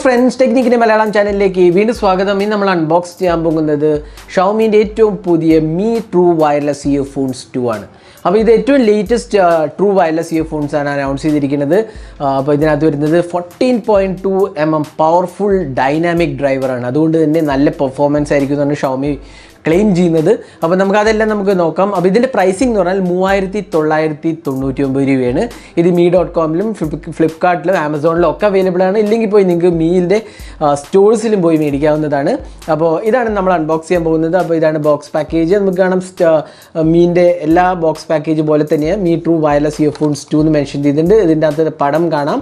Friends ടെക്നിക്കിൻ്റെ Malayalam ചാനലിലേക്ക് വീണ്ടും സ്വാഗതം. ഇന്ന് നമ്മൾ അൺബോക്സ് ചെയ്യാൻ പോകുന്നത് ഷവോമിൻ്റെ ഏറ്റവും പുതിയ മീ ട്രൂ വയർലെസ് ഇയർഫോൺസ് 2 ആണ്. അപ്പോൾ ഇത് ഏറ്റവും ലേറ്റസ്റ്റ് ട്രൂ വയർലെസ് ഇയർഫോൺസ് ആണ് അനൗൺസ് ചെയ്തിരിക്കുന്നത്. അപ്പോൾ ഇതിനകത്ത് വരുന്നത് 14.2 mm പവർഫുൾ ഡൈനാമിക് ഡ്രൈവറാണ്. അതുകൊണ്ട് തന്നെ നല്ല പെർഫോമൻസ് ആയിരിക്കും എന്നാണ് ഷവോമി ക്ലെയിം ചെയ്യുന്നത്. അപ്പോൾ അതെല്ലാം നമുക്ക് നോക്കാം. അപ്പോൾ ഇതിൻ്റെ പ്രൈസിംഗ് എന്ന് പറഞ്ഞാൽ 3999 രൂപയാണ്. ഇത് me.com-ലും ഫ്ലിപ്കാർട്ടിലും ആമസോണിലും ഒക്കെ അവൈലബിൾ ആണ്. ഇല്ലെങ്കിൽ പോയി നിങ്ങൾക്ക് മീലിൻ്റെ സ്റ്റോഴ്സിലും പോയി മേടിക്കാവുന്നതാണ്. അപ്പോൾ ഇതാണ് നമ്മൾ അൺബോക്സ് ചെയ്യാൻ പോകുന്നത്. അപ്പോൾ ഇതാണ് ബോക്സ് പാക്കേജ്. നമുക്ക് കാണാം മീൻ്റെ എല്ലാ ബോക്സ് പാക്കേജ് പോലെ തന്നെയാണ് മീ ട്രൂ വയർലെസ് ഇയർഫോൺസ് 2 എന്ന് മെൻഷൻ ചെയ്തിട്ടുണ്ട്. ഇതിൻ്റെ അകത്ത് പടം കാണാം.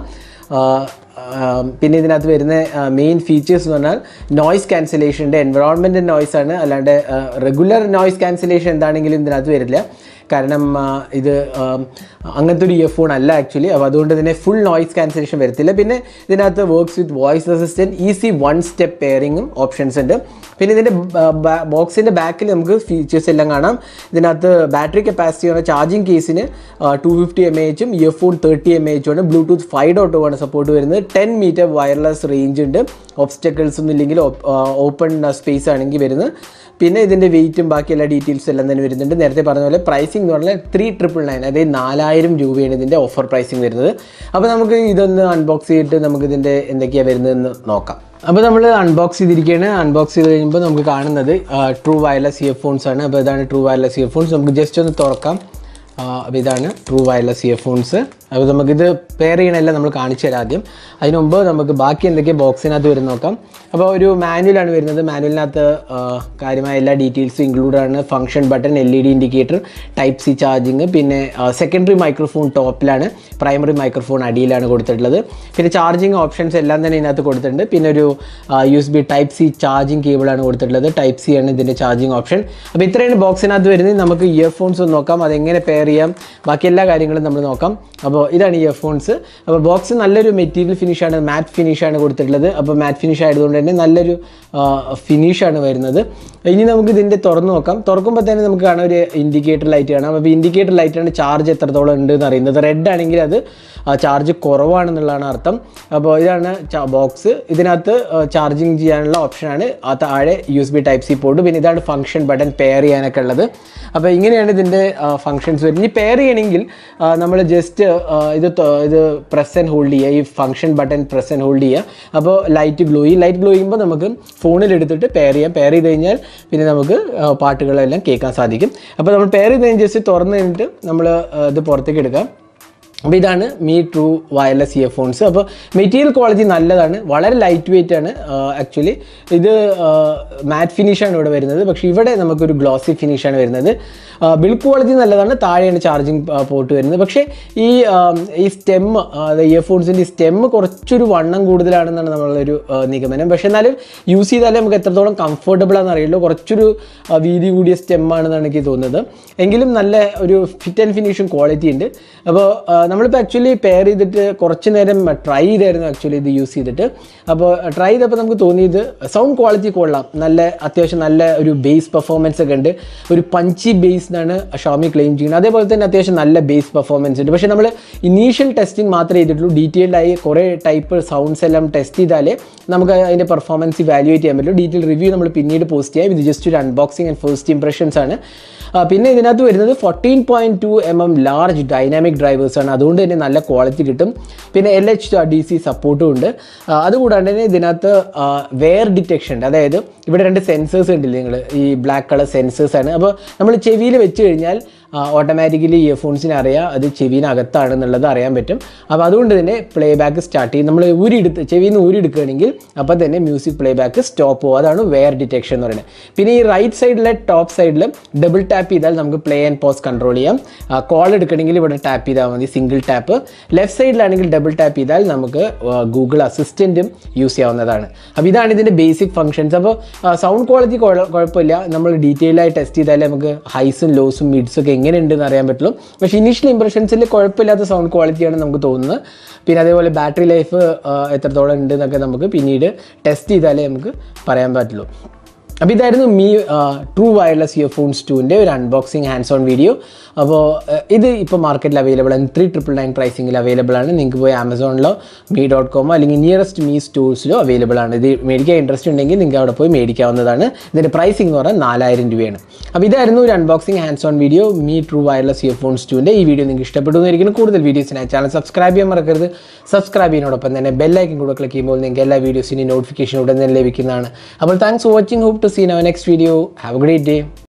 പിന്നെ ഇതിനകത്ത് വരുന്ന മെയിൻ ഫീച്ചേഴ്സ് എന്ന് പറഞ്ഞാൽ നോയ്സ് ക്യാൻസലേഷൻ്റെ എൻവറോൺമെൻറ്റ് നോയ്സ് ആണ്. അല്ലാണ്ട് റെഗുലർ നോയ്സ് ക്യാൻസലേഷൻ എന്താണെങ്കിലും ഇതിനകത്ത് വരില്ല. കാരണം ഇത് അങ്ങനത്തെ ഒരു ഇയർഫോൺ അല്ല ആക്ച്വലി. അപ്പോൾ അതുകൊണ്ട് തന്നെ ഫുൾ നോയ്സ് ക്യാൻസലേഷൻ വരത്തില്ല. പിന്നെ ഇതിനകത്ത് works with voice assistant, easy 1 step പെയറിങ്ങും ഓപ്ഷൻസ് ഉണ്ട്. പിന്നെ ഇതിൻ്റെ ബോക്സിൻ്റെ ബാക്കിൽ നമുക്ക് ഫീച്ചേഴ്സ് എല്ലാം കാണാം. ഇതിനകത്ത് ബാറ്ററി കപ്പാസിറ്റി ആണ്. ചാർജിങ് കേസിന് 250 mAh ഇയർഫോൺ 30 mAh ആണ്. ബ്ലൂടൂത്ത് 5.0 ആണ് സപ്പോർട്ട് വരുന്നത്. 10 മീറ്റർ വയർലെസ് റേഞ്ച് ഉണ്ട്. ഒബ്സ്റ്റക്കിൾസ് ഒന്നും ഇല്ലെങ്കിൽ ഓപ്പൺ സ്പേസ് ആണെങ്കിൽ വരുന്നത്. പിന്നെ ഇതിൻ്റെ വെയിറ്റും ബാക്കി എല്ലാ ഡീറ്റെയിൽസും എല്ലാം തന്നെ വരുന്നുണ്ട്. നേരത്തെ പറഞ്ഞ പോലെ പ്രൈസിംഗ് എന്ന് പറഞ്ഞാൽ 3999, അതായത് 4000 രൂപയാണ് ഇതിൻ്റെ ഓഫർ പ്രൈസിംഗ് വരുന്നത്. അപ്പോൾ നമുക്ക് ഇതൊന്ന് അൺബോക്സ് ചെയ്തിട്ട് നമുക്കിതിൻ്റെ എന്തൊക്കെയാണ് വരുന്നതെന്ന് നോക്കാം. അപ്പോൾ നമ്മൾ അൺബോക്സ് ചെയ്തിരിക്കുകയാണ്. അൺബോക്സ് ചെയ്ത് കഴിയുമ്പോൾ നമുക്ക് കാണുന്നത് ട്രൂ വയർലെസ് ഇയർഫോൺസ് ആണ്. അപ്പോൾ ഇതാണ് ട്രൂ വയർലെസ് ഇയർഫോൺസ്. നമുക്ക് ജസ്റ്റ് ഒന്ന് തുറക്കാം. അപ്പോൾ ഇതാണ് ട്രൂ വയർലെസ് ഇയർഫോൺസ്. അപ്പോൾ നമുക്കിത് പെയർ ചെയ്യണമെല്ലാം നമ്മൾ കാണിച്ചു തരാം ആദ്യം. അതിന് മുമ്പ് നമുക്ക് ബാക്കി എന്തൊക്കെ ബോക്സിനകത്ത് വരും നോക്കാം. അപ്പോൾ ഒരു മാനുവലാണ് വരുന്നത്. മാനുവലിനകത്ത് കാര്യമായ എല്ലാ ഡീറ്റെയിൽസും ഇൻക്ലൂഡ് ആണ്. Function button, LED indicator, type C charging, പിന്നെ സെക്കൻഡറി മൈക്രോഫോൺ ടോപ്പിലാണ്, പ്രൈമറി മൈക്രോഫോൺ അടിയിലാണ് കൊടുത്തിട്ടുള്ളത്. പിന്നെ ചാർജിങ് ഓപ്ഷൻസ് എല്ലാം തന്നെ ഇതിനകത്ത് കൊടുത്തിട്ടുണ്ട്. പിന്നെ ഒരു USB ടൈപ്പ് സി ചാർജിങ് കേബിളാണ് കൊടുത്തിട്ടുള്ളത്. ടൈപ്പ് സി ആണ് ഇതിൻ്റെ ചാർജിങ് ഓപ്ഷൻ. അപ്പോൾ ഇത്രയാണ് ബോക്സിനകത്ത് വരുന്നത്. നമുക്ക് ഇയർഫോൺസ് ഒന്ന് നോക്കാം, അതെങ്ങനെ പെയർ ചെയ്യാം, ബാക്കി എല്ലാ കാര്യങ്ങളും നമ്മൾ നോക്കാം. അപ്പോൾ ഇതാണ് ഇയർഫോൺസ്. അപ്പോൾ ബോക്സ് നല്ലൊരു മെറ്റീരിയൽ ഫിനിഷാണ്, മാറ്റ് ഫിനിഷാണ് കൊടുത്തിട്ടുള്ളത്. അപ്പോൾ മാറ്റ് ഫിനിഷ് ആയതുകൊണ്ട് തന്നെ നല്ലൊരു ഫിനിഷാണ് വരുന്നത്. ഇനി നമുക്ക് ഇതിൻ്റെ തുറന്ന് നോക്കാം. തുറക്കുമ്പോൾ തന്നെ നമുക്ക് കാണാം ഒരു ഇൻഡിക്കേറ്റർ ലൈറ്റ് കാണാം. അപ്പോൾ ഇൻഡിക്കേറ്റർ ലൈറ്റാണ് ചാർജ് എത്രത്തോളം ഉണ്ട് എന്ന് അറിയുന്നത്. റെഡ് ആണെങ്കിൽ അത് ചാർജ് കുറവാണെന്നുള്ളതാണ് അർത്ഥം. അപ്പോൾ ഇതാണ് ബോക്സ്. ഇതിനകത്ത് ചാർജിങ് ചെയ്യാനുള്ള ഓപ്ഷനാണ്. ആ താഴെ USB ടൈപ്പ് സി പോർട്ട്, പിന്നെ ഇതാണ് ഫംഗ്ഷൻ ബട്ടൺ പെയർ ചെയ്യാനൊക്കെ ഉള്ളത്. അപ്പോൾ ഇങ്ങനെയാണ് ഇതിൻ്റെ ഫംഗ്ഷൻസ് വരുന്നത്. ഇനി പെയർ ചെയ്യണമെങ്കിൽ നമ്മൾ ജസ്റ്റ് ഇത് പ്രസ് ആൻഡ് ഹോൾഡ് ചെയ്യുക. ഈ function button press and hold ചെയ്യുക. അപ്പോൾ ലൈറ്റ് ഗ്ലോ ചെയ്യുമ്പോൾ നമുക്ക് ഫോണിലെടുത്തിട്ട് പെയർ ചെയ്യാം. പെയർ ചെയ്ത് കഴിഞ്ഞാൽ പിന്നെ നമുക്ക് പാട്ടുകളെല്ലാം കേൾക്കാൻ സാധിക്കും. അപ്പോൾ നമ്മൾ പെയർ ചെയ്ത് കഴിഞ്ഞ് ജസ്റ്റ് തുറന്ന് കഴിഞ്ഞിട്ട് നമ്മൾ ഇത് പുറത്തേക്ക് എടുക്കാം. അപ്പോൾ ഇതാണ് മീ ട്രൂ വയർലെസ് ഇയർഫോൺസ്. അപ്പോൾ മെറ്റീരിയൽ ക്വാളിറ്റി നല്ലതാണ്, വളരെ ലൈറ്റ് വെയിറ്റ് ആണ്. ആക്ച്വലി ഇത് മാറ്റ് ഫിനിഷാണ് ഇവിടെ വരുന്നത്, പക്ഷേ ഇവിടെ നമുക്കൊരു ഗ്ലോസി ഫിനിഷാണ് വരുന്നത്. ബിൽഡ് ക്വാളിറ്റി നല്ലതാണ്. താഴെയാണ് ചാർജിങ് പോർട്ട് വരുന്നത്. പക്ഷേ ഈ സ്റ്റെം, ഇയർഫോൺസിൻ്റെ സ്റ്റെം കുറച്ചൊരു വണ്ണം കൂടുതലാണെന്നാണ് നമ്മളൊരു നിഗമനം. പക്ഷേ എന്നാലും യൂസ് ചെയ്താലേ നമുക്ക് എത്രത്തോളം കംഫർട്ടബിൾ ആണെന്ന് അറിയുള്ളൂ. കുറച്ചൊരു വീതി കൂടിയ സ്റ്റെമ്മാണെന്നാണ് എനിക്ക് തോന്നുന്നത്. എങ്കിലും നല്ല ഒരു ഫിറ്റ് ആൻഡ് ഫിനിഷിങ് ക്വാളിറ്റി ഉണ്ട്. അപ്പോൾ നമ്മളിപ്പോൾ ആക്ച്വലി പെയർ ചെയ്തിട്ട് കുറച്ച് നേരം ട്രൈ ചെയ്തായിരുന്നു ആക്ച്വലി ഇത് യൂസ് ചെയ്തിട്ട്. അപ്പോൾ ട്രൈ ചെയ്തപ്പോൾ നമുക്ക് തോന്നിയത് സൗണ്ട് ക്വാളിറ്റി കൊള്ളാം, അത്യാവശ്യം നല്ല ഒരു ബേസ് പെർഫോമൻസ് ഒക്കെ ഉണ്ട്. ഒരു പഞ്ചി ബേസ് എന്നാണ് ഷവോമി ക്ലെയിം ചെയ്യുന്നത്. അതേപോലെ തന്നെ അത്യാവശ്യം നല്ല ബേസ് പെർഫോമൻസ് ഉണ്ട്. പക്ഷേ നമ്മൾ ഇനീഷ്യൽ ടെസ്റ്റിംഗ് മാത്രമേ ചെയ്തിട്ടുള്ളൂ. ഡീറ്റെയിൽഡ് ആയി കുറേ ടൈപ്പ് സൗണ്ട്സ് എല്ലാം ടെസ്റ്റ് ചെയ്താലേ നമുക്ക് അതിൻ്റെ പെർഫോമൻസ് ഇവാലുവേറ്റ് ചെയ്യാൻ പറ്റുള്ളൂ. ഡീറ്റെയിൽ റിവ്യൂ നമ്മൾ പിന്നീട് പോസ്റ്റ് ചെയ്യാം. ഇത് ജസ്റ്റ് ഒരു അൺബോക്സിങ് ആൻഡ് ഫസ്റ്റ് ഇംപ്രഷൻസ് ആണ്. പിന്നെ ഇതിനകത്ത് വരുന്നത് 14.2 mm ലാർജ് ഡൈനാമിക് ഡ്രൈവേഴ്സാണ്. അതുകൊണ്ട് തന്നെ നല്ല ക്വാളിറ്റി കിട്ടും. പിന്നെ LHDC സപ്പോർട്ടും ഉണ്ട്. അതുകൂടാണ്ട് തന്നെ ഇതിനകത്ത് വെയർ ഡിറ്റക്ഷൻ ഉണ്ട്. അതായത് ഇവിടെ 2 സെൻസേഴ്സ് ഉണ്ടല്ലേ, നിങ്ങൾ ഈ ബ്ലാക്ക് കളർ സെൻസേഴ്സാണ്. അപ്പോൾ നമ്മൾ ചെവിയിൽ വെച്ച് കഴിഞ്ഞാൽ ഓട്ടോമാറ്റിക്കലി ഇയർഫോൺസിന് അറിയാം അത് ചെവിനകത്താണെന്നുള്ളത് അറിയാൻ പറ്റും. അപ്പോൾ അതുകൊണ്ട് തന്നെ പ്ലേ ബാക്ക് സ്റ്റാർട്ട് ചെയ്യും. നമ്മൾ ചെവിയിൽ നിന്ന് ഊരിയെടുക്കുകയാണെങ്കിൽ അപ്പോൾ തന്നെ മ്യൂസിക് പ്ലേ ബാക്ക് സ്റ്റോപ്പ് പോകും. അതാണ് വെയർ ഡിറ്റക്ഷൻ എന്ന് പറയുന്നത്. പിന്നെ ഈ റൈറ്റ് സൈഡിലെ ടോപ്പ് സൈഡിൽ ഡബിൾ ടാപ്പ് ചെയ്താൽ നമുക്ക് പ്ലേ ആൻഡ് പോസ് കൺട്രോൾ ചെയ്യാം. കോൾ എടുക്കണമെങ്കിൽ ഇവിടെ ടാപ്പ് ചെയ്താൽ മതി, സിംഗിൾ ടാപ്പ്. ലെഫ്റ്റ് സൈഡിലാണെങ്കിൽ ഡബിൾ ടാപ്പ് ചെയ്താൽ നമുക്ക് ഗൂഗിൾ അസിസ്റ്റൻറ്റും യൂസ് ചെയ്യാവുന്നതാണ്. അപ്പോൾ ഇതാണ് ഇതിൻ്റെ ബേസിക് ഫങ്ഷൻസ്. അപ്പോൾ സൗണ്ട് ക്വാളിറ്റി കുഴപ്പമില്ല. നമ്മൾ ഡീറ്റെയിൽ ആയി ടെസ്റ്റ് ചെയ്താലേ നമുക്ക് ഹൈസും ലോസും മിഡ്സും ഒക്കെ എങ്ങനെ ഉണ്ടെന്ന് അറിയാൻ പറ്റുള്ളൂ. പക്ഷേ ഇനീഷ്യൽ ഇംപ്രഷൻസിൽ കുഴപ്പമില്ലാത്ത സൗണ്ട് ക്വാളിറ്റിയാണ് നമുക്ക് തോന്നുന്നത്. പിന്നെ അതേപോലെ ബാറ്ററി ലൈഫ് എത്രത്തോളം ഉണ്ട് എന്നൊക്കെ നമുക്ക് പിന്നീട് ടെസ്റ്റ് ചെയ്താലേ നമുക്ക് പറയാൻ പറ്റുള്ളൂ. അപ്പോൾ ഇതായിരുന്നു മീ ട്രൂ വയർലെസ് ഇയർഫോൺസ് 2ൻ്റെ ഒരു അൺബോക്സിങ് ഹാൻഡ്സ് ഓൺ വീഡിയോ. അപ്പോൾ ഇത് ഇപ്പോൾ മാർക്കറ്റിൽ അവൈലബിൾ ആണ്, 3999 പ്രൈസിങ്ങിൽ അവൈലബിൾ ആണ്. നിങ്ങൾക്ക് പോയി ആമസോണിലോ me.com അല്ലെങ്കിൽ നിയറസ്റ്റ് മീ സ്റ്റോഴ്സിലോ അവൈലബിൾ ആണ്. ഇത് മേടിക്കാൻ ഇൻട്രസ്റ്റ് ഉണ്ടെങ്കിൽ നിങ്ങൾക്ക് അവിടെ പോയി മേടിക്കാവുന്നതാണ്. ഇതിൻ്റെ പ്രൈസിംഗ് എന്ന് പറഞ്ഞാൽ 4000 രൂപയാണ്. അപ്പോൾ ഇതായിരുന്നു ഒരു unboxing hands on video Mi true wireless earphones 2ൻ്റെ. ഈ വീഡിയോ നിങ്ങൾക്ക് ഇഷ്ടപ്പെട്ടു എന്നിരിക്കുന്നു. കൂടുതൽ വീഡിയോസിനായി ചാനൽ സബ്സ്ക്രൈബ് ചെയ്യാൻ മറക്കരുത്. സബ്സ്ക്രൈബ് ചെയ്യുന്നതോടൊപ്പം തന്നെ ബെല്ലൈക്കൻ കൂടെ ക്ലിക്ക് ചെയ്യുമ്പോൾ നിങ്ങൾക്ക് എല്ലാ വീഡിയോസിൻ്റെയും നോട്ടിഫിക്കേഷൻ ഉടൻ തന്നെ ലഭിക്കുന്നതാണ്. അപ്പോൾ thanks for watching. Hope to see in our next video. Have a great day.